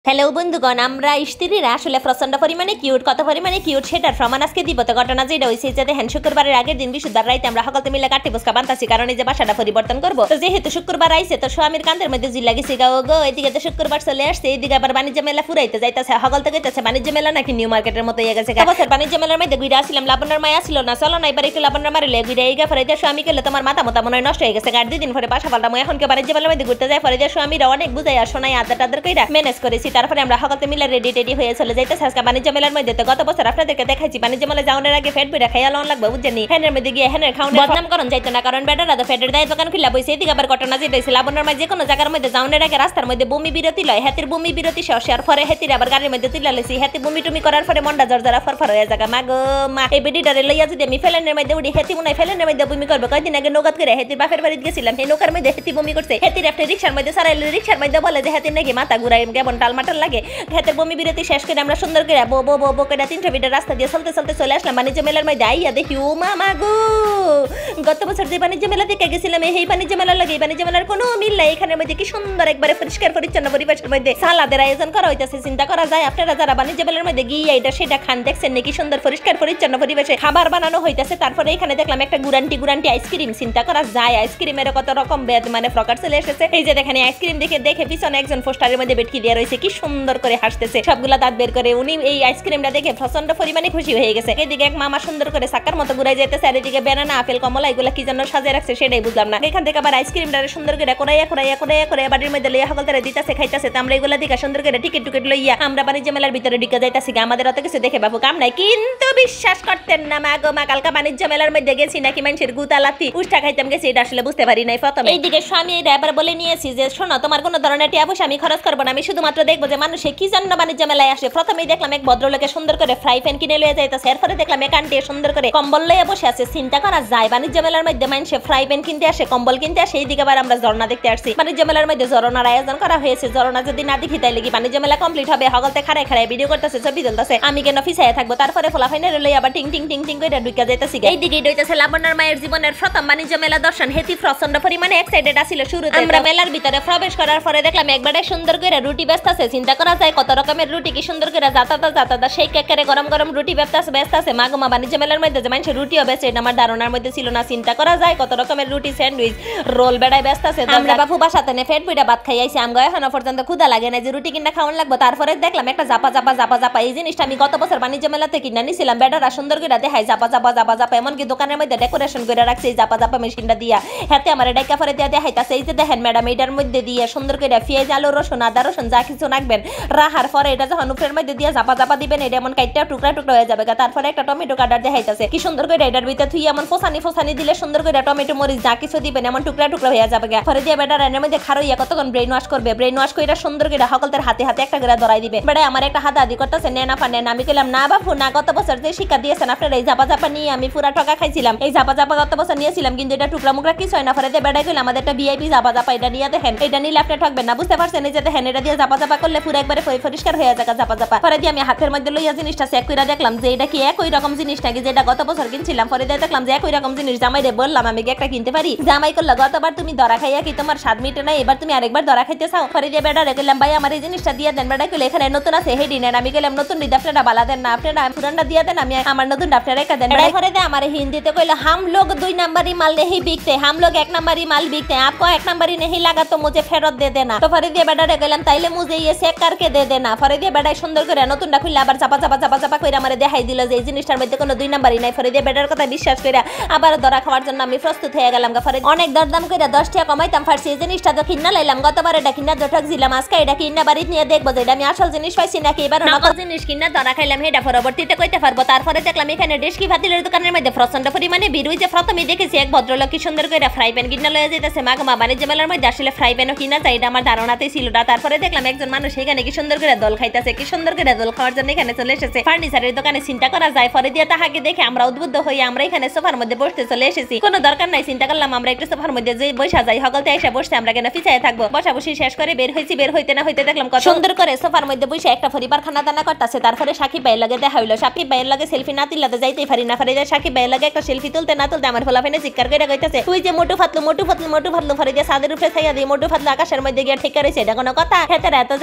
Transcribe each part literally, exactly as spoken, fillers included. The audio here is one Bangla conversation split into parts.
হ্যালো বন্ধুগণ, আমরা স্ত্রীরা আসলে প্রচন্ড পরিমাণে কিউট, কত পরিমাণে কিউট সেটার প্রমাণ আজকে দিব। তো ঘটনা যেটা হয়েছে যে দেখেন, শুক্রবারের আগের দিন বিশুদ্ধার রাইতে আমরা সকলতে মিলে কাটি বসকা বান্তাছি, কারণ এই যে বাসাটা পরিবর্তন করবো। তো যেহেতু শুক্রবার আইছে, তো স্বামীর কান্দের মধ্যে জিল্লা গেছি গাও গো, এদিকে তো শুক্রবার চলে আসছে, এইদিকে আবার বাণিজ্য মেলা ফুরাইতে যাইতেছে। সকল থেকে যাইতেছে বাণিজ্য মেলা নাকি নিউ মার্কেটের মতো হয়ে গেছে। বছর বাণিজ্য মেলার মধ্যে ঘুরে আসছিলাম, লাবণ্যর মায় আসছিল না, চলো না এবার একটু লাবণ্যর মারিলে ঘুরে এই গা ফরে দিয়ে স্বামী গেলে তোমার মাথা মতো মনে হয় নষ্ট হয়ে গেছে। গাড়ি দুই দিন পরে বাসা পাল্টাম, এখন কে বাণিজ্য মেলার মধ্যে ঘুরতে যায়, ফরে দিয়ে স্বামীরা অনেক বুঝাই আর শোনাই আদার টাদার কইরা ম্যানেজ করেছি। তারপরে আমরা সকলতে মিলে রেডি টেডি হয়ে চলে যাইতেছে আজকে বাণিজ্য মেলার মধ্যে। তো গত বছর আপনাদেরকে দেখাইছি বাণিজ্য মেলা যাওয়ার আগে ফেট বইরা খাইয়া লন লাগবে, বুঝছেনি? হ্যানের মধ্যে গিয়ে হ্যানের খাওয়ার বদনাম করন যাইতো না, কারণ বেটারা তো ফেটের দায় দোকান খুলে বইছে। এদিকে আবার ঘটনা যেটা হয়েছে, লাবণ্যর মাঝে যে কোনো জায়গার মধ্যে যাওয়ার আগে রাস্তার মধ্যে বমি বিরতি লয়, হাতির বমি বিরতি শেষ আর পরে হাতির আবার গাড়ির মধ্যে তুলে লেছি। হাতি বমি টুমি করার পরে মন্ডা জর্জরা ফরফর হয়ে জায়গা মা গো মা। এই বেডিটারে লইয়া যদি আমি ফেলেনের মধ্যে উঠি, হাতি মনে হয় ফেলেনের মধ্যে বমি করবে। কয়েকদিন আগে নৌকাত করে হাতির বাপের বাড়িতে গেছিলাম, সেই নৌকার মধ্যে হাতি বমি করছে। হাতির একটা রিক্সার মধ্যে সারাইলে রিক্সার মধ্যে বলে যে হাতির নাকি মাথা ঘুরাই কেমন টালমাটাল লাগে। হাতের বমি বিরতি শেষ করে আমরা সুন্দর করে বো বো বো করে তিনশো মিটার রাস্তা দিয়ে চলতে চলতে চলে আসলাম বাণিজ্য মেলার মধ্যে। আইয়া দেখি ও মামা গো, গত বছর যে বাণিজ্য মেলা থেকে গেছিলাম এই বাণিজ্য মেলার লাগে এই বাণিজ্য মেলার কোনো মিল নাই। এখানের মধ্যে কি সুন্দর একবারে পরিষ্কার পরিচ্ছন্ন পরিবেশের মধ্যে সালাদের আয়োজন করা হইতেছে। চিন্তা করা যায় আপনারা যারা বাণিজ্য মেলার মধ্যে গিয়ে এটা সেটা খান, দেখছেন নাকি সুন্দর পরিষ্কার পরিচ্ছন্ন পরিবেশে খাবার বানানো হইতেছে। তারপরে এখানে দেখলাম একটা গুরান্টি গুরান্টি আইসক্রিম। চিন্তা করা যায় আইসক্রিমের কত রকম বেদ মানে প্রকার চলে এসেছে। এই যে দেখেন আইসক্রিম দেখে দেখে পিছনে একজন পোস্টারের মধ্যে বেটকি দিয়ে রয়েছে, কি সুন্দর করে হাসতেছে, সবগুলা দাঁত বের করে। উনি এই আইসক্রিমটা দেখে প্রচন্ড পরিমাণে খুশি হয়ে গেছে। এদিকে এক মামা সুন্দর করে সাকার মতো ঘুরাই যাইতেছে, আর এদিকে বেনানা আপেল কমলা এগুলা কি যেন সাজিয়ে রাখছে সেটাই বুঝলাম না। এখান থেকে আবার আইসক্রিমটা সুন্দর করে কোরাইয়া কোরাইয়া কোরাইয়া করে বাড়ির মধ্যে লইয়া সকল তারা দিতেছে খাইতেছে। তো আমরা এগুলা দিকে সুন্দর করে টিকিট টুকিট লইয়া আমরা বাণিজ্য মেলার ভিতরে ঢুকে যাইতেছি। আমাদের অত কিছু দেখে বাবু কাম নাই, কিন্তু বিশ্বাস করতেন না মা গো মা, কালকা বাণিজ্য মেলার মধ্যে গেছি নাকি মানুষের গুতালাতি উষ্টা খাইতাম গেছি, এটা আসলে বুঝতে পারি নাই প্রথমে। এইদিকে স্বামী এবার বলে নিয়েছি যে শোনো, তোমার কোনো ধরনের টিয়া পয়সা আমি খরচ করবো না, আমি শুধুমাত্র দেখবো যে মানুষে কি জন্য বাণিজ্য মেলায় আসে। প্রথমেই দেখলাম এক ভদ্রলোকে সুন্দর করে ফ্রাই প্যান কিনে লইয়া যাইতেছে, এরপরে দেখলাম এক আন্টি সুন্দর করে কম্বল লইয়া বসে আছে। চিন্তা করা যায় বাণিজ্য মেলার মধ্যে মানুষে ফ্রাই প্যান কিনতে আসে, কম্বল কিনতে আসে। এইদিকে আবার আমরা ঝর্ণা দেখতে আসছি। বাণিজ্য মেলার মধ্যে ঝর্ণার আয়োজন করা হয়েছে। ঝর্ণা যদি না দেখি তাইলে কি বাণিজ্য মেলা কমপ্লিট হবে? হগলতে খাড়ায় খাড়ায় ভিডিও করতেছে, ছবি তুলতেছে, আমি কেন ফিসাইয়া থাকবো। তারপরে ফলাফাইনের লইয়া আবার টিং টিং টিং টিং করে ঢুকে যাইতেছি। এইদিকে হইতেছে লাবণ্যর মায়ের জীবনের প্রথম বাণিজ্য মেলা দর্শন। হেতি প্রচন্ড পরিমাণে এক্সাইটেড আছিল শুরুতে। আমরা মেলার ভিতরে প্রবেশ করার পরে দেখলাম একবারে সুন্দর করে রুটি বেচতেছে। চিন্তা করা যায় কত রকমের রুটি, কি সুন্দর করে জাতাতা জাতাতা সেই কেকেরে গরম গরম রুটি বেচতেছে বেচতেছে। মা গো মা, বাণিজ্য মেলার মধ্যে যে মানুষ রুটিও বেচে এটা আমার ধারণার মধ্যে ছিল না। চিন্তা করা যায় কত রকমের রুটি, স্যান্ডউইচ, রোল বেড়াই বেচতেছে। আমরা বাপু বাসাতে নে ফেট বুইটা ভাত খাই আইছি, আমগো এখনো পর্যন্ত ক্ষুধা লাগে না যে রুটি কিনা খাওয়ান লাগবে। তারপরে দেখলাম একটা জাপা জাপা জাপা জাপা, এই জিনিসটা আমি গত বছর বাণিজ্য মেলাতে কিনা নিছিলাম। বেটারা সুন্দর করে দেখায় জাপা জাপা জাপা জাপা, এমনকি দোকানের মধ্যে ডেকোরেশন করে রাখছে এই জাপা জাপা মেশিনটা দিয়া। হাতে আমার ডাইকা ফরে দিয়া দেখাইতাছে। এই যে দেখেন ম্যাডাম, এটার মধ্যে দিয়ে সুন্দর করে পেঁয়াজ আলু রসুন আদা রসুন যা কিছু রাখবেন, রাহার পরে এটা যখন উপরের মধ্যে দিয়ে জাপা জাপা দিবেন এটা এমন কাইটটা টুকরা টুকরা হয়ে যাবে। তারপরে একটা টমেটো কাটার দেখাইতাছে, কি সুন্দর করে এটার ভিতরে থুই এমন ফোসানি ফোসানি দিলে সুন্দর করে টমেটো মরিচ যা কিছু দিবেন এমন টুকরা টুকরা হয়ে যাবে। পরে দিয়ে বেটা রান্নার মধ্যে খারইয়া কতক্ষণ ব্রেন ওয়াশ করবে। ব্রেন ওয়াশ করে সুন্দর করে সকলদের হাতে হাতে একটা করে ধরাই দিবে। বেটা আমার একটা হাত আদি করতেছে, নেনা ফা নেন। আমি কইলাম না বাপু না, গত বছর যে শিক্ষা দিয়েছেন আপনারা এই জাপা জাপা নিয়ে আমি পুরা টাকা খাইছিলাম। এই জাপা জাপা গত বছর নিয়েছিলাম, কিন্তু এটা টুকরা মুকরা কিছু হয় না। পরে দিয়ে বেটা কইলাম আমাদের একটা ভিআইপি জাপা জাপা, এটা নিয়ে দেখেন, এটা নিলে আপনি ঠকবেন না, বুঝতে পারছেন? এই যে দেখেন এটা দিয়ে জাপা জাপা করলে পুরো একবারে পরিষ্কার হয়ে যায় জাপা জাপা। পরে দিয়ে আমি হাতের মধ্যে লইয়া জিনিসটা চেক করে দেখলাম যে এটা কি একই রকম জিনিস নাকি যেটা গত বছর কিনছিলাম। পরে দিয়ে দেখলাম যে একই রকম জিনিস। জামাই রে বললাম আমি একটা কিনতে পারি? জামাই করলো গতবার তুমি ধরা খাইয়া কি তোমার স্বাদ মিটে নাই, এবার তুমি আরেকবার ধরা খাইতে চাও? পরে দিয়ে বেটা রে কইলাম ভাই আমার এই জিনিসটা দিয়ে দেন। বেটা কইলে এখানে নতুন আছে হেডি নেন। আমি কইলাম নতুন দিতে আপনারা বালা দেন না, আপনারা পুরানটা দিয়ে দেন, আমি আমার নতুন আপনারা রেখে দেন। বেটা পরে দিয়ে আমার হিন্দিতে কইলো হাম লোগ দুই নাম্বারি মাল नहीं बिकते, हम लोग एक नंबरी माल बिकते हैं, आपको एक नंबरी नहीं लगा तो मुझे फेरत दे देना। तो फरे দিয়ে বেটা রে কইলাম তাইলে মুজে ये চেক करके दे देना। ফরে দিয়ে বেটা সুন্দর করে নতুনটা খুলে আবার চাপা চাপা চাপা চাপা কইরা আমারে দেখাই দিল যে এই জিনিসটার মধ্যে কোনো দুই নাম্বারই নাই। ফরে দিয়ে বেটার কথা বিশ্বাস কইরা আবার ধরা খাওয়ার জন্য আমি প্রস্তুত হয়ে গেলাম। ফরে অনেক দরদাম কইরা দশ টাকা কমাইতাম ফারছি। এই জিনিসটা তো কিনা লাইলাম, গতবার এটা কিনা জঠক দিলাম, আজকে এটা কিনা বাড়ি নিয়ে দেখবো যে এটা আমি আসল জিনিস পাইছি নাকি এবার নকল জিনিস কিনা ধরা খাইলাম। এটা পরবর্তীতে কইতে পারবো। তারপরে দেখলাম এখানে ডেস্কি ভাতিলের দোকানের মধ্যে প্রচন্ড পরিমাণে ভিড় হইছে। প্রথমে দেখেছি এক ভদ্রলোক কি সুন্দর করে ফ্রাই প্যান কিনা লয়ে যাইতেছে। মা গো মা, বাণিজ্য মেলার মধ্যে আসলে ফ্রাই প্যানও কিনা যায় এটা আমার ধারণাতেই ছিল না। তারপরে দেখলাম একজন মানুষ এখানে কি সুন্দর করে দল খাইতেছে, কি সুন্দর করে দল খাওয়ার জন্য এখানে চলে এসেছে ফার্নিচারের দোকানে। চিন্তা করা যায় পরে দিয়ে তাহাকে দেখে আমরা উদ্বুদ্ধ হয়ে আমরা এখানে সোফার মধ্যে বসতে চলে এসেছি। কোনো দরকার নাই, চিন্তা করলাম আমরা একটু সোফার মধ্যে যে বসা যাই, সকলতে এসে বসতে আমরা কেন পিছায় থাকবো। বসা বসি শেষ করে বের হয়েছি। বের হইতে না হইতে দেখলাম কত সুন্দর করে সোফার মধ্যে বসে একটা পরিবার খানা দানা করতেছে। তারপরে সাকিব ভাইয়ের লাগে দেখা হইলো। সাকিব ভাইয়ের লাগে সেলফি না তুলতে যাইতেই পারি না। ফরিদা সাকিব ভাইয়ের লাগে একটা সেলফি তুলতে না তুলতে আমার ফলাফেনে চিৎকার করে কইতাছে তুই যে মোটু ফাতলু মোটু ফাতলু মোটু ফাতলু। ফরিদা সাদের উপরে ছাইয়া দিয়ে মোটু ফাতলু আকাশের মধ্যে গিয়ে ঠিক করেছে, এটা কোনো কথা? হেতের এত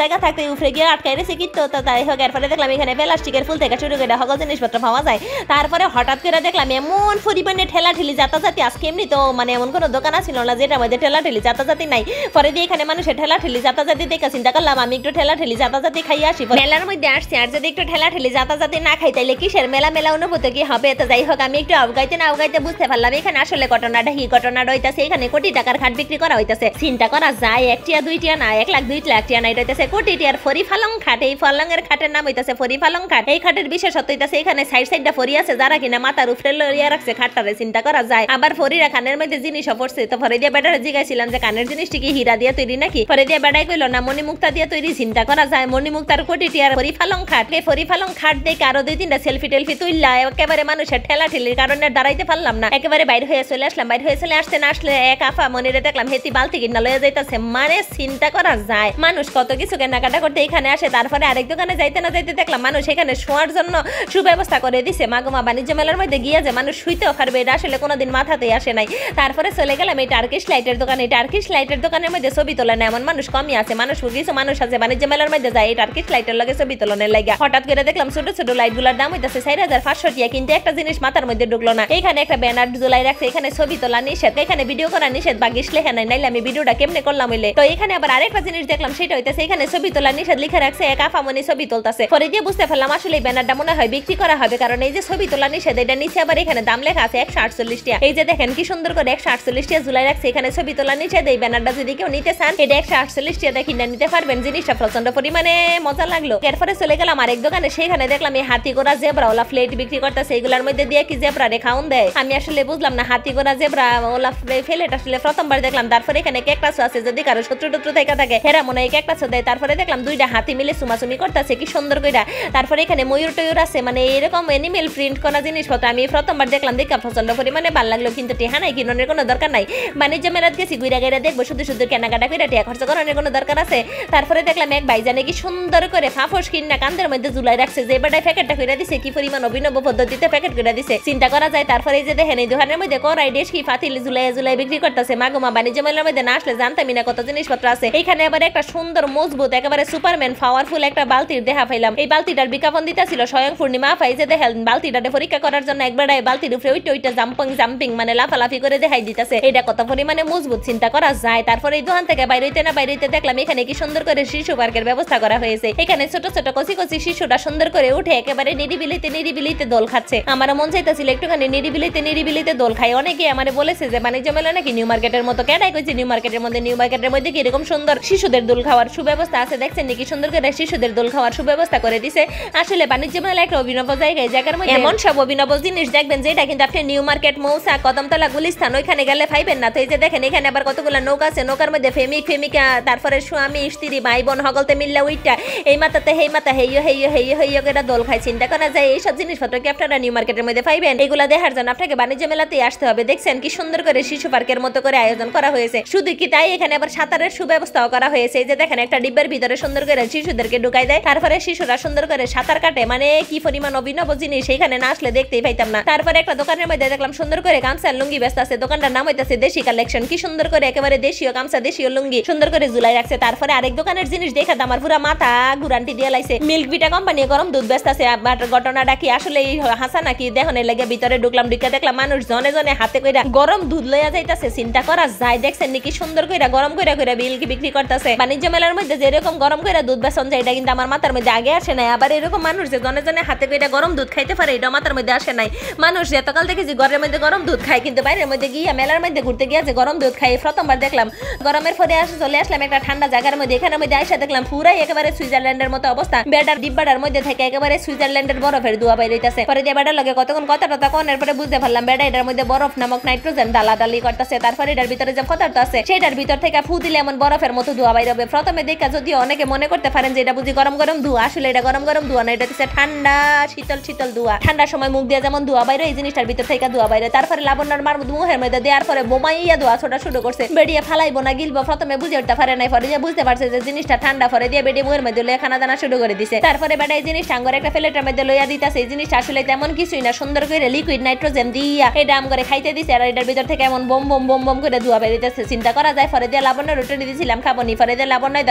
জায়গা থাকতে উপরে গিয়ে আটকাই রেছে কিন্তু তো তাই হোক। এরপরে দেখলাম এখানে প্লাস্টিকের ফুল থেকে শুরু করে সকল জিনিসপত্র পাওয়া যায়। তারপরে হঠাৎ করে দেখলাম এমন পরিমাণে ঠেলা ঠেলি যাতাযাতি, আজকে এমনি তো মানে এমন কোনো দোকান ছিল না যেটার মধ্যে ঠেলা ঠেলি যাতাযাতি নাই। পরে দিয়ে এখানে মানুষের ঠেলা ঠেলি যাতাযাতি দেখে চিন্তা করলাম আমি একটু ঠেলা ঠেলি যাতাযাতি খাই আসি। মেলার মধ্যে আসছি আর যদি একটু ঠেলা ঠেলি যাতাযাতি না খাই তাইলে কিসের মেলা মেলা অনুভূতি কি হবে। তো যাই হোক আমি একটু আউগাইতে না আউগাইতে বুঝতে পারলাম এখানে আসলে ঘটনাটা কি ঘটনাটা হইতাছে এখানে কোটি টাকার খাট বিক্রি করা হইতাছে। চিন্তা করা যায় এক টিয়া দুই টিয়া না এক লাখ দুই লাখ টিয়া না, এটা হইতাছে কোটি টিয়ার ফরি ফালং খাট। এই ফালংয়ের খাটের নাম হইতাছে ফরি ফালং খাট। এই খাটের বিশেষত্ব হইতাছে এখানে সাইড সাইডটা ফরি আছে যারা কিনা মাথার উপরে লইয়া রাখছে খাটটারে। চিন্তা করা যায় আবার ফরিরা কানের মধ্যে জিনিসও পড়ছে। তো ফরে দিয়ে বেটারে জিগাইছিলাম যে কানের জিনিসটি কি হীরা দিয়ে তৈরি নাকি? ফরে দিয়ে বেটাই কইলো না মণিমুক্তা দিয়ে তৈরি। চিন্তা করা যায় মণিমুক্তার কোটি টিয়ার ফরি ফালং খাট। এই ফরি ফালং খাট দেখে আরো দুই তিনটা সেলফি টেলফি তুললা একেবারে মানুষের ঠেলা ঠেলির কারণে দাঁড়াইতে পারলাম না, একেবারে বাইরে হয়ে চলে আসলাম। বাইরে হয়ে চলে আসতে না আসলে এক আফা মনিরে দেখলাম হেতি বালতি কিনা লয়ে যাইতেছে। মানে চিন্তা করা যায় মানুষ কত কিছু কেনাকাটা করতে এখানে আসে। তারপরে আরেক দোকানে যাইতে না যাইতে দেখলাম মানুষ এখানে শোয়ার জন্য সুব্যবস্থা করে দিছে। মাগুমা বাণিজ্য মেলার মধ্যে গিয়ে যে মানুষ শুইতেও পারবে এটা আসলে কোনোদিন মাথাতেই আসে নাই। তারপরে চলে গেলাম এই টার্কিশ লাইটের দোকানে। এই টার্কিশ লাইটের দোকানের মধ্যে ছবি তোলা না এমন মানুষ কমই আছে। মানুষ কিছু মানুষ আছে বাণিজ্য মেলার মধ্যে যায় এই টার্কিশ লাইটের লগে ছবি তোলানোর লাগে। হঠাৎ করে দেখলাম ছোট ছোট লাইট গুলার দাম হইতেছে চার হাজার পাঁচশো টিয়া, কিন্তু একটা জিনিস মাথার মধ্যে ঢুকলো না। এখানে একটা ব্যানার ঝুলাই রাখছে এখানে ছবি তোলা নিষেধ, এখানে ভিডিও করা নিষেধ। বাগিস লেখা নাই, নাইলে আমি ভিডিওটা কেমনে করলাম হইলে। তো এখানে আবার আরেকটা জিনিস দেখলাম সেটা হইতেছে এখানে ছবি তোলা নিষেধ লিখে রাখছে। এক আফামনি ছবি তুলতেছে। পরে দিয়ে বুঝতে পারলাম আসলে এই ব্যানারটা মনে হয় বিক্রি করা হবে, কারণ এই যে ছবি তোলা নিষেধ এটা নিচে আবার এখানে দাম লেখা আছে একশো আটচল্লিশ টিয়া। এই যে দেখেন কি সুন্দর করে একশো আটচল্লিশ টিয়া ঝুলাই রাখছে এখানে ছবি তোলা নিষেধ। এই ব্যানারটা যদি কেউ নিতে চান এটা একশো আটচল্লিশ টিয়া দিয়ে কিনে নিতে পারবেন। জিনিসটা প্রচন্ড পরিমাণে মজা লাগলো। এরপরে চলে গেলাম আরেক দোকানে, সেখানে দেখলাম এই হাতি গোড়া জেব্রা ওলা প্লেট বিক্রি করতেছে। এগুলোর মধ্যে দিয়ে কি জেব্রা রে খাউন দেয় আমি আসলে বুঝলাম না। হাতি গোড়া জেব্রা ওলা প্লেট আসলে প্রথমবার দেখলাম। তারপরে এখানে ক্যাকটাস আছে, যদি কারো শত্রু টত্রু থেকে থাকে হেরা মনে হয় ক্যাকটাস দেয়। তারপরে দেখলাম দুইটা হাতি মিলে সুমাসুমি করতেছে কি সুন্দর কইরা। তারপরে এখানে ময়ূর টয়ূর আছে, মানে এরকম এনিমেল প্রিন্ট করা জিনিসপত্র আমি প্রথমবার দেখলাম, দেখা প্রচন্ড পরিমাণে ভালো লাগলো। কিন্তু টেহা নাই, কিনোর কোনো দরকার নাই। বাণিজ্য মেলাত গেছি গুইরা গাইরা দেখবো শুধু শুধু কেনাকাটা করে টিয়া খরচ করানোর কোনো দরকার আছে? তারপরে দেখলাম এক ভাইজানে কি সুন্দর করে ফাফস কিনা কান্দের মধ্যে ঝুলাই রাখছে, যে বেটায় প্যাকেটটা করে দিছে কি পরিমাণ অভিনব পদ্ধতিতে প্যাকেট করে দিছে চিন্তা করা যায়। তারপরে এই যে দেখেন এই দোকানের মধ্যে কড়াই ডেশ কি ফাতিল ঝুলাই ঝুলাই বিক্রি করতেছে। মাগুমা বাণিজ্য মেলার মধ্যে না আসলে জানতামই না কত জিনিসপত্র আছে। এখানে আবার একটা সুন্দর মজবুত একেবারে সুপারম্যান পাওয়ারফুল একটা বালতির দেখা পাইলাম। এই বালতিটার বিজ্ঞাপন দিতেছিল স্বয়ং পূর্ণিমা আফাই, যে দেখেন বালতিটাতে পরীক্ষা করার জন্য একবার বালতির উপরে ওইটা ওইটা জাম্পিং জাম্পিং মানে লাফালাফি করে দেখাই দিতেছে। এটা কত পরিমাণে মজবুত চিন্তা করা যায়। তারপরে এই দোকান থেকে বাইরে হইতে না বাইরে হইতে দেখলাম এখানে কি সুন্দর করে শিশু পার্কের ব্যবস্থা করা হয়েছে। এখানে ছোট ছোট কচি কচি শিশুরা সুন্দর করে উঠে একেবারে নিরিবিলিতে নিরিবিলিতে দোল খাচ্ছে। আমারও মন চাইতেছিল একটুখানি নিরিবিলিতে নিরিবিলিতে দোল খাই। অনেকে আমারে বলেছে যে বাণিজ্য মেলা নাকি নিউ মার্কেটের মতো। কেডাই কইছে নিউ মার্কেটের মধ্যে? নিউ মার্কেটের মধ্যে কি এরকম সুন্দর শিশুদের দোল খাওয়ার সুব্যবস্থা আছে? দেখছেন নাকি সুন্দর করে শিশুদের দোল খাওয়ার সুব্যবস্থা করে দিছে। আসলে বাণিজ্য মেলা একটা অভিনব জায়গায়, জায়গার মধ্যে এমন সব অভিনব জিনিস দেখবেন যেটা কিন্তু আপনি নিউ মার্কেট, মৌসা, কদমতলা, গুলিস্তান ওইখানে গেলে পাইবেন না। তো এই যে দেখেন এখানে আবার কতগুলো নৌকা আছে, নৌকার মধ্যে ফেমিক ফেমিকা তারপরে স্বামী স্ত্রী ভাই বোন হগলতে মিললে ওইটা এই মাথাতে হেই মাথা হেইয় হেইয় হেইয় হেইয় করে দোল খাই। চিন্তা করা যায় এইসব জিনিসপত্র কি আপনারা নিউ মার্কেটের মধ্যে পাইবেন? এগুলা দেখার জন্য আপনাকে বাণিজ্য মেলাতেই আসতে হবে। দেখছেন কি সুন্দর করে শিশু পার্কের মতো করে আয়োজন করা হয়েছে। শুধু কি তাই, এখানে আবার সাঁতারের সুব্যবস্থাও করা হয়েছে। এই যে দেখেন একটা ডিব্বার ভিতরে সুন্দর করে শিশুদেরকে ঢুকাই দেয়, তারপরে শিশুরা সুন্দর করে সাঁতার কাটে। মানে কি পরিমাণ অভিনব জিনিস, এখানে না আসলে দেখতেই পাইতাম না। তারপরে একটা দোকানের মধ্যে দেখলাম সুন্দর করে গামছার লুঙ্গি ব্যস্ত আছে। দোকানটার নাম হইতাছে দেশি কালেকশন। কি সুন্দর করে একেবারে দেশীয় গামছা দেশীয় লুঙ্গি সুন্দর করে ঝুলাই রাখছে। তারপরে আরেক দোকানের জিনিস দেখা আমার পুরা মাথা গুরান্টি দিয়ে লাইছে। মিল্ক ভিটা কোম্পানি গরম দুধ ব্যস্ত আছে। ঘটনাটা কি আসলে হাসা নাকি দেখনে লেগে ভিতরে ঢুকলাম, ঢুকে দেখলাম মানুষ জনে জনে হাতে কইরা গরম দুধ লইয়া যাইতাছে। চিন্তা করা যায়। দেখছেন নাকি সুন্দর কইরা গরম কইরা কইরা মিল্ক বিক্রি করতেছে। বাণিজ্য মেলার মধ্যে যেরকম গরম কইরা দুধ বেচন যায় এটা কিন্তু আমার মাথার মধ্যে আগে আসে নাই। আবার এরকম মানুষ যে জনে জনে হাতে কইরা গরম দুধ খাইতে পারে এটা মাথার মধ্যে আসে নাই। মানুষ এতকাল দেখেছি ঘরের মধ্যে গরম দুধ খায়, কিন্তু বাইরের মধ্যে গিয়া মেলার মধ্যে ঘুরতে গিয়া যে গরম দুধ খাই প্রথমবার দেখলাম। গরমের পরে আসে চলে আসলাম একটা ঠান্ডা জায়গার মধ্যে। এখানের মধ্যে আইসা দেখলাম পুরাই একেবারে সুইজারল্যান্ডের মতো অবস্থা। বেডার ডিব্বাটার মধ্যে থেকে একেবারে সুইজারল্যান্ডের বরফের দুয়া বাইরেইতাছে। পরে দিয়ে বেডার লগে কতক্ষণ কথা টথা কোনের পরে বুঝতে পারলাম বেডা এটার মধ্যে বরফ নামক নাইট্রোজেন দালাদালি করতেছে। তারপরে এটার ভিতরে যে পদার্থ আছে সেটার ভিতর থেকে ফু দিলে এমন বরফের মতো ধোয়া বাইরে হবে। প্রথমে দেখা যদিও অনেকে মনে করতে পারেন যে এটা বুঝি গরম গরম ধোয়া, আসলে এটা গরম গরম ধোয়া না, এটা হচ্ছে ঠান্ডা শীতল শীতল ধোয়া। ঠান্ডার সময় মুখ দিয়ে যেমন ধোয়া বাইরে এই জিনিসটার ভিতর থেকে ধোয়া বাইরে। তারপরে লাবণ্যর মার মুখের মধ্যে দেওয়ার পরে বোমাইয়া ধোয়া ছোটা শুরু করছে। বেরিয়ে ফালাইবো না গিলবো প্রথমে বুঝে উঠতে পারে নাই, পরে দিয়ে বুঝতে পারছে যে জিনিসটা ঠান্ডা। পরে দিয়ে বেরিয়ে মুখের মধ্যে লইয়া খানা দানা শুরু করে দিছে। তারপরে বেটা এই জিনিসটা আঙ্গরে একটা প্লেটের মধ্যে লইয়া দিতেছে। এই জিনিসটা আসলে তেমন কিছুই না, সুন্দর করে লিকুইড নাইট্রোজেন দিয়া এটা আমগরে খাইতে দিছে। আর এটার ভিতর থেকে এমন বোম বোম বোম বোম করে ধোয়া বেরিতেছে। চিন্তা করা যায়। পরে দিয়ে লাবণ্য রুটি দিয়েছিলাম খাবো নি, পরে দিয়ে লাবণ্য খাইলো না।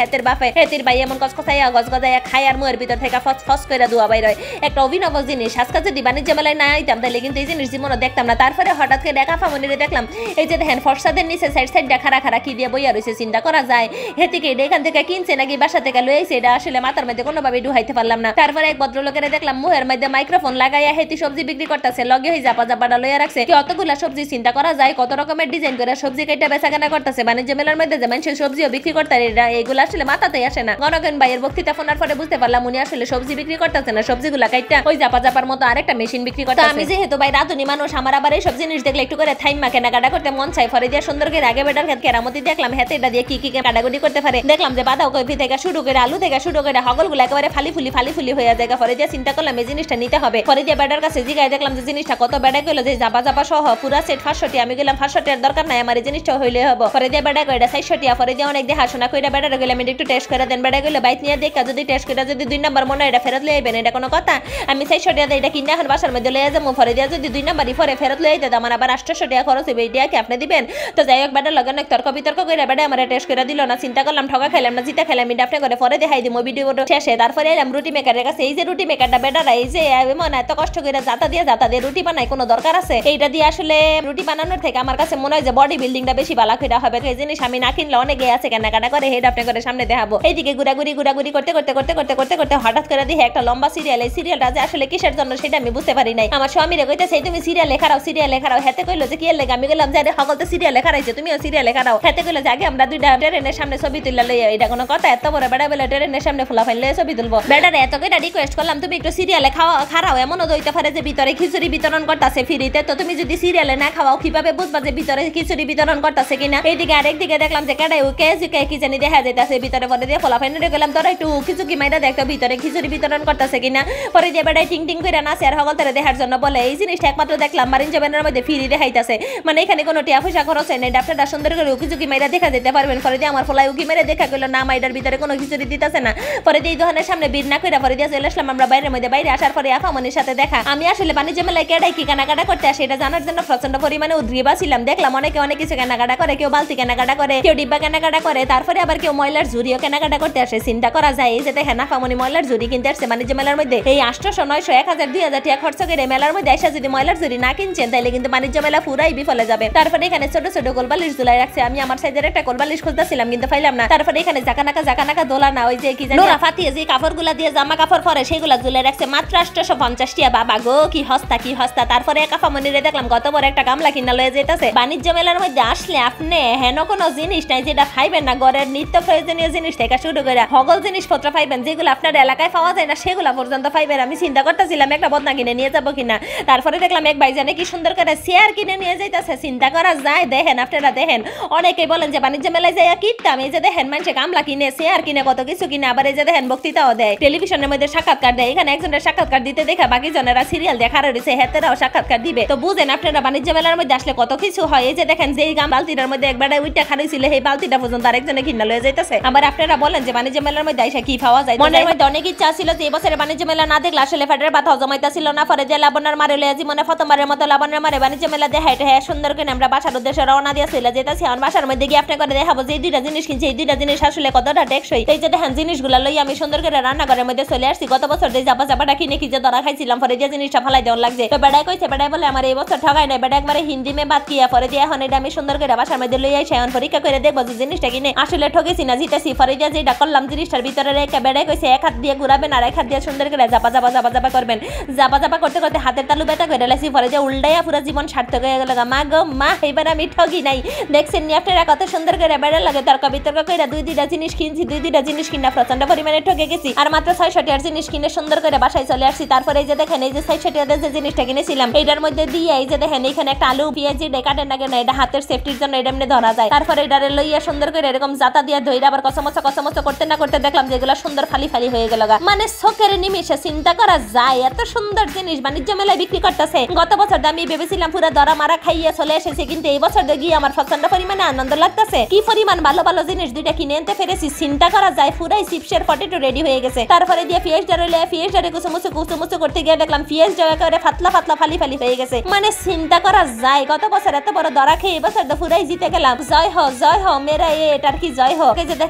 হেতের বাপে হেতির ভাই এমন কসকসাইয়া গজগজাইয়া খায় আর মুয়ের ভিতর থেকে ফস ফস করে দুয়া বাইর হয়। একটা অভিনব জিনিস। আজকে যদি বাণিজ্য মেলায় না আইতাম তাহলে কিন্তু এই জিনিস জীবনে দেখতাম না। তারপরে হঠাৎ করে দেখা ফামনিরে দেখলাম এই যে দেখেন ফর্সাদের নিচে সাইড সাইড খাড়া খাড়া কি দিয়ে বইয়া রয়েছে, চিন্তা করা যায় হেতিকে এখান থেকে কিনছে নাকি বাসা থেকে লয়ে আইছে, এটা আসলে মাথার মধ্যে কোনোভাবে ঢুকাইতে পারলাম না। তারপরে এক ভদ্রলোকের দেখলাম মুহের মধ্যে মাইক্রোফোন লাগাইয়া হেতি সবজি বিক্রি করতেছে, লগে হয়ে জাপা জাপাটা লইয়া রাখছে। কতগুলা সবজি চিন্তা করা যায়, কত রকমের ডিজাইন করে সবজি কেটে বেচা কেনা করতেছে। বাণিজ্য মেলার মধ্যে যে মানুষের সবজিও বিক্রি করতে এগুলো আসলে মাথাতেই আসে না। গণগণ ভাইয়ের বক্তৃতা শোনার পরে বুঝতে পারলাম উনি আসলে সবজি বিক্রি করতেছে না, সবজিগুলা কাইটা ওই জাপা জাপার মতো আরেকটা মেশিন বিক্রি করতে। আমি যেহেতু ভাই রাধুনী মানুষ, আমার আবার এই সব জিনিস দেখলে একটু করে থাইমা কেনাকাটা করতে মন চাই। ফরে দিয়ে সুন্দর করে আগে বেটার খেত কেরামতি দেখলাম হেতে এটা দিয়ে কি কি কাটাকুটি করতে পারে। দেখলাম যে বাঁধাকপি থেকে শুরু করে আলু থেকে শুরু করে হগলগুলো একেবারে ফালি ফুলি ফালি ফুলি হয়ে যায়। ফরে দিয়ে চিন্তা করলাম এই জিনিসটা নিতে হবে। ফরে দিয়ে বেটার কাছে জিগায় দেখলাম যে জিনিসটা কত বেড়া গেল, যে জাপা জাপা সহ পুরা সেট পাঁচশোটি। আমি গেলাম পাঁচশোটির দরকার নাই, আমার এই জিনিসটা হইলে হবো। ফরে দিয়ে বেড়া কইটা চারশোটিয়া। ফরে দিয়ে অনেক দেখাশোনা করে বেড়া গেলে আমি একটু টেস্ট করে দেন। বেড়া গেলে বাইক নিয়ে দেখা যদি টেস্ট করে যদি দুই নাম্বার মনে এটা ফেরত লয়ে আইবেন, এটা কোনো কথা? আমি চারশোটিয়া এটা কিনে এখন বাসার মধ্যে লয়ে যাবো। ফরে দিয়ে যদি দুই নাম্বারই পরে ফেরত লয়ে আইতে আমার আবার আটশো টাকা খরচ হবে, এটা কি আপনি দিবেন? তো যাই হোক বেটার লগে অনেক তর্ক বিতর্ক করে বেড়া আমার টেস্ট করে দিল না। চিন্তা করলাম ঠকা খাইলাম না, জিতা খাইলাম। এটা আপনি করে পরে দেখাই দিব ভিডিও শেষে। তারপরে এলাম রুটি মেকারের কাছে। এই যে রুটি মেকারটা বেটারা এই যে মনে এত কষ্ট করে জাতা দিয়ে জাতা দিয়ে রুটি বানায়, কোনো দরকার আছে? এইটা দিয়ে আসলে রুটি বানানোর থেকে আমার কাছে মনে হয় যে বডি বিল্ডিংটা বেশি ভালো করে হবে। এই জিনিস আমি না কিনলে অনেকে আছে কেনাকাটা করে, হেড আপনি করে সামনে দেখাবো। এইদিকে ঘুরাঘুরি ঘুরাঘুরি করতে করতে করতে করতে করতে করতে হঠাৎ করে দিয়ে একটা লম্বা সিরিয়াল। এই সিরিয়ালটা যে আসলে কিসের জন্য সেটা আমি বুঝতে পারি নাই। আমার স্বামীরে কইতেছে তুমি সিরিয়াল লেখারাও সিরিয়াল লেখারাও। হেতে কইলো যে কি এর লেখা? আমি গেলাম যে সকল তো সিরিয়াল লেখা রাইছে, তুমিও সিরিয়াল লেখারাও। হেতে কইলো যে আগে আমরা দুইটা ট্রেনের সামনে ছবি তুললা লইয়া। এটা কোনো কথা? এত বড় বেড়া বলে ট্রেনের সামনে ফুলা ফাইলে ছবি তুলবো? বেটারে এত করে রিকোয়েস্ট করলাম তুমি একটু সিরিয়ালে খাওয়া খারাও। এমনও দইতে পারে যে ভিতরে খিচুড়ি বিতরণ করতেছে ফ্রিতে, তো তুমি যদি সিরিয়ালে না খাওয়াও কিভাবে বুঝবা যে ভিতরে খিচুড়ি বিতরণ করতেছে কিনা? এইদিকে আরেক দিকে দেখলাম যে কেডাই কে কে কি জানি দেখা যাইতাছে ভিতরে। পরে দিয়ে ফলা ফাইনে গেলাম তোরা একটু খিচুড়ি মাইরা দেখতো ভিতরে খিচুড়ি বিতরণ করতেছে কিনা। পরে দিয়ে বেড়াই টিং টিং করে নাচে আর সকল তারা দেখার জন্য বলে। এই জিনিসটা একমাত্র দেখলাম বাণিজ্য মেলার মধ্যে ফ্রি দেখাইতেছে, মানে এখানে কোনো টিয়া পয়সা খরচ হয় না। আপনারা সুন্দর করে উকি মাইরা দেখা যেতে পারবেন। পরে দিয়ে আমার ফলাই উকি মেরে দেখা গেলো না মাইডার ভিতরে কোনো খিচুড়ি দিতেছে না। পরে দিয়ে এই দোকানের সামনে ভিড় না করে পরে দিয়ে চলে আসলাম আমরা বাইরের মধ্যে। বাইরে আসার পরে আফামনির সাথে দেখা। আমি আসলে বাণিজ্য মেলায় কেডাই কি কেনাকাটা করতে আসে এটা জানার জন্য প্রচন্ড পরিমাণে উদ্গ্রীবা ছিলাম। দেখলাম অনেকে অনেক কিছু কেনাকাটা করে, কেউ বালতি কেনাকাটা করে, কেউ ডিব্বা কেনাকাটা করে, তারপরে আবার কেউ ময়লার ঝুড়িও কেনাকাটা করতে আসে। চিন্তা করা যায় এই যে দেখেন আফামনি ময়লার ঝুড়ি কিনতে আসছে বাণিজ্য মেলার মধ্যে। এই আটশো নয়শো এক হাজার দুই হাজার টাকা খরচ করে মেলার মধ্যে এসে যদি ময়লার ঝুড়ি না কিনছেন তাহলে কিন্তু বাণিজ্য মেলা পুরাই বিফলে যাবে। তারপরে এখানে ছোট ছোট গোলবালিশ ঝুলাই রাখছে। আমি আমার সাইজের একটা গোলবালিশ খুঁজতেছিলাম কিন্তু পাইলাম না। তারপরে এখানে জাকানাকা জাকানাকা দোলা না ওই যে কি জানি নোরা ফাতিয়ে যে কাপড়গুলা দিয়ে জামা কাপড় পরে সেগুলা ঝুলাই রাখছে মাত্র আটশো পঞ্চাশ টাকা। বাবা গো কি হস্তা কি হস্তা। তারপরে এক আফামনিরে দেখলাম কত বড় একটা গামলা কিনা লয়ে যেতেছে। বাণিজ্য মেলার মধ্যে আসলে আপনি হেন কোনো জিনিস নাই যেটা পাইবেন না। ঘরের নিত্য প্রয়োজনীয় জিনিস থেকে শুরু করে সকল জিনিসপত্র পাইবেন, যেগুলো আপনার এলাকায় পাওয়া যায় না সেগুলো পর্যন্ত পাইবেন। আমি চিন্তা করতেছিলাম একটা বদনা কিনে নিয়ে যাবো কিনা। তারপরে দেখলাম এক ভাইজানে কি সুন্দর করে চেয়ার কিনে নিয়ে যাইতেছে। চিন্তা করা যায়। দেখেন আপনারা দেখেন, অনেকেই বলেন যে বাণিজ্য মেলায় যাইয়া কিনতাম। এই যে দেখেন মানুষে গামলা কিনে চেয়ার কিনে কত কিছু কিনে। আবার এই যে দেখেন বক্তৃতাও দেয়, টেলিভিশনের মধ্যে সাক্ষাৎকার দেয়। এখানে একজনের সাক্ষাৎকার দিতে দেখা বাকি জনেরা সিরিয়াল দেখার রয়েছে, হেতেরাও সাক্ষাৎকার দিবে। তো বুঝেন আপনারা বাণিজ্য মেলার মধ্যে আসলে কত কিছু হয়। এই যে দেখেন যেই গাম বালতিটার মধ্যে একবার উইটা খাড়ি ছিল সেই বালতিটা পর্যন্ত আরেকজনে কিনা লয়ে যাইতেছে। আবার আপনারা বলেন যে বাণিজ্য মেলার মধ্যে আইসা কি পাওয়া যায়। মনের মধ্যে অনেক ইচ্ছা ছিল যে এবছরে বাণিজ্য মেলা না দেখলে আসলে ফেডারের বাধা জমাইতা ছিল না। পরে যে লাবণার মারে লয়ে জীবনে প্রথমবারের মতো লাবণার মারে বাণিজ্য মেলা দেখাই হ্যাঁ সুন্দর করে আমরা বাসার উদ্দেশ্যে রওনা দিয়ে চলে যেতেছি। আমার বাসার মধ্যে গিয়ে আপনি করে দেখাবো যে এই দুইটা জিনিস কিনছি, এই দুইটা জিনিস আসলে কতটা টেকসই। এই যে দেখেন জিনিসগুলো লই আমি সুন্দর করে রান্নাঘরের মধ্যে চলে আসছি। গত বছর যে জাপা জাপাটা কিনে কি যে ধরা খাইছিলাম, পরে যে জিনিসটা ফালাই দেওয়ার লাগছে। তো বেড়াই কইছে, বেড়াই বলে আমার এই বছর ঠগাই নাই, বেড়া একবারে হিন্দি মে বাদ কিয়া। পরে দিয়ে এখন এটা আমি সুন্দর করে বাসার মধ্যে লই আইসি, এখন পরীক্ষা করে দেখবো যে জিনিসটা কিনে আসলে ঠকেছি না জিতেছি। পরে দিয়ে যেটা করলাম জিনিসটার ভিতরে রেখে বেড়াই কইছে এক হাত দিয়ে ঘুরাবেন আর এক হাত দিয়ে সুন্দর করে জাপা জাপা জাপা জাপা করবেন। জাপা জাপা করতে করতে হাতের তালু ব্যথা করে লাইছি। পরে যে উল্টাইয়া পুরো জীবন সার্থক হয়ে গেল। মা গো মা, এবার আমি ঠগি নাই। দেখছেন নি আপনারা কত সুন্দর করে বেড়া লাগে তর্ক বিতর্ক করে দুই দুইটা জিনিস কিনছি, দুই দুইটা জিনিস কিনা প্রচন্ড পরিমাণে ঠকে গেছি। আর মাত্র ছয়শো টাকার জিনিস কিনে সুন্দর করে বাসায় চলে আসছি। তারপরে এই যে দেখেন এই যে ছয়শো টাকার যে জিনিসটা কিনেছিলাম এইটার মধ্যে দিয়ে এই যে দেখেন এখানে একটা আলু পেঁয়াজি কাটেন না কেন, এটা হাতের সেফটির জন্য এটা এমনি ধরা যায়। তারপরে এটারে লইয়া সুন্দর করে এরকম জাতা দিয়ে ধইরা আবার কসমসা কসমসা করতে না করতে দেখলাম যেগুলো সুন্দর ফালি ফালি হয়ে গেল। মানে চোখের নিমিষে চিন্তা করা যায় এত সুন্দর জিনিস বাণিজ্য মেলায় বিক্রি করতেছে। গত বছর আমি ভেবেছিলাম পুরো দরা মারা খাইয়া চলে এসেছে, কিন্তু এই বছর গিয়ে আমার প্রচন্ড পরিমাণে আনন্দ লাগতেছে। কি পরিমাণ ভালো ভালো জিনিস দুইটা কিনে আনতে পেরেছি চিন্তা করা যায়। পুরাই চিপসের পটেটো রেডি হয়ে গেছে। তারপরে দিয়ে পিএস ডারে লয়ে পিএস ডারে কুচুমুচু কুচুমুচু করতে গিয়ে দেখলাম পিএস ডারে করে পাতলা পাতলা ফালি ফালি হয়ে গেছে। মানে চিন্তা করা যায় গত বছর এত বড় দরা খেয়ে এবছর তো পুরাই জিতে গেলাম। জয় হো জয় হো মেরা এটার কি জয় হো। এই যে দেখেন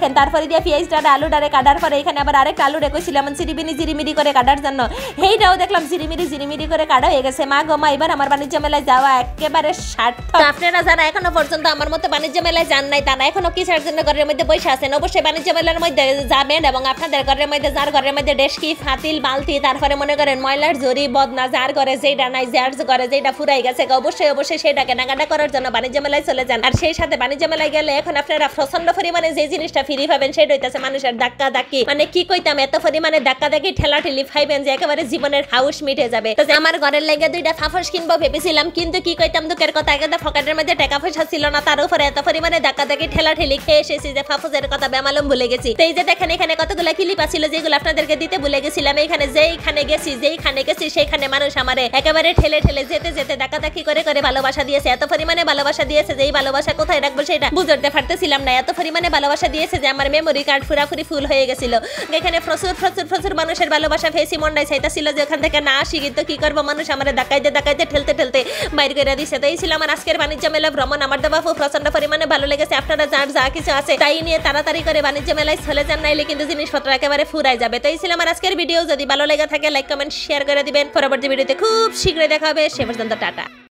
দেখেন তারপরে দিয়ে পেঁয়াজটা আলু ডারে কাটার পরে এখানে আবার আরেকটা আলু রেখেছিলাম এমন চিরিমিনি জিরিমিরি করে কাটার জন্য, সেইটাও দেখলাম জিরিমিরি জিরিমিরি করে কাটা হয়ে গেছে। মা গো মা, এবার আমার বাণিজ্য মেলায় যাওয়া একেবারে সার্থক। আপনারা যারা এখনো পর্যন্ত আমার মতো বাণিজ্য মেলায় যান নাই তারা এখনো কিসের জন্য ঘরের মধ্যে বসে আছেন, অবশ্যই বাণিজ্য মেলার মধ্যে যাবেন এবং আপনাদের ঘরের মধ্যে যার ঘরের মধ্যে ডেস্কি ফাতিল বালতি তারপরে মনে করেন ময়লার জরি বদনা যার ঘরে যেটা নাই যার ঘরে যেটা ফুরাই গেছে অবশ্যই অবশ্যই সেটা কেনাকাটা করার জন্য বাণিজ্য মেলায় চলে যান। আর সেই সাথে বাণিজ্য মেলায় গেলে এখন আপনারা প্রচন্ড পরিমাণে যে জিনিসটা ফ্রি পাবেন সেটা হইতেছে মানুষের ধাক্কা ধাক্কি, মানে কি কইতাম এত পরিমাণে ধাক্কা ধাক্কি ঠেলা ঠেলি পাইবেন যে একেবারে জীবনের হাউস মিটে যাবে। তো আমার ঘরের লাগে দুইটা ফাফস কিনবো ভেবেছিলাম, কিন্তু কি কইতাম দুঃখের কথা একটা পকেটের মধ্যে টাকা পয়সা ছিল না, তার উপরে এত পরিমাণে ধাক্কা ধাক্কি ঠেলা ঠেলি খেয়ে এসেছি যে ফাফসের কথা বেমালুম ভুলে গেছি। তো এই যে দেখেন এখানে কতগুলো ক্লিপ আছিল যেগুলো আপনাদেরকে দিতে ভুলে গেছিলাম। এইখানে যেইখানে গেছি যেইখানে গেছি সেইখানে মানুষ আমারে একেবারে ঠেলে ঠেলে যেতে যেতে ধাক্কা ধাক্কি করে করে ভালোবাসা দিয়েছে, এত পরিমাণে ভালোবাসা দিয়েছে যে এই ভালোবাসা কোথায় রাখবো সেটা বুঝতে পারতেছিলাম না। এত পরিমাণে ভালোবাসা দিয়েছে যে আমার মেমোরি কার্ড পুরাপুরি ফুল হয়ে গেছিল। এখানে প্রচুর প্রচুর প্রচুর মানুষের ভালোবাসা পেয়েছি, মনটাই চাইতেছিল যে ওখান থেকে না আসি, কিন্তু কি করবো মানুষ আমার ধাক্কাইতে ধাক্কাইতে ঠেলতে ঠেলতে বাইর করে দিচ্ছে। তো এই ছিল আমার আজকের বাণিজ্য মেলা ভ্রমণ। আমার বাপু প্রচন্ড পরিমাণে ভালো লেগেছে। আপনারা যার যা কিছু আছে তাই নিয়ে তাড়াতাড়ি করে বাণিজ্য মেলায় চলে যান, নাইলে কিন্তু জিনিসপত্র একেবারে ফুরাই যাবে। তো এই ছিল আমার আজকের ভিডিও। যদি ভালো লেগে থাকে লাইক কমেন্ট শেয়ার করে দিবেন। পরবর্তী ভিডিওতে খুব শীঘ্রই দেখা হবে। সে পর্যন্ত টাটা।